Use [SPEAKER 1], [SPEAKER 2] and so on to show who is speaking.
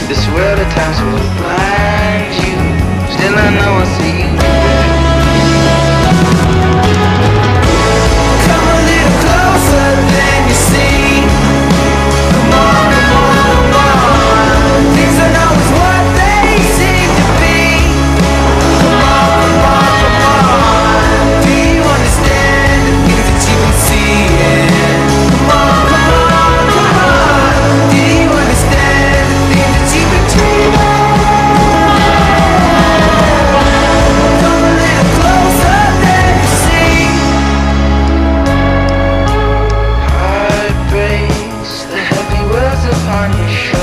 [SPEAKER 1] This world at times will blind you. Still I know I see you. Come a little closer than you see. Come on, come on, come on. Things are not always what they seem to be. Come on, come on, come on. Do you understand the things that you can see? Come on, come on, come on. Do you understand the things that you've been dreaming? Come a little closer than you see. Heart breaks, the heavy words upon your shoulders.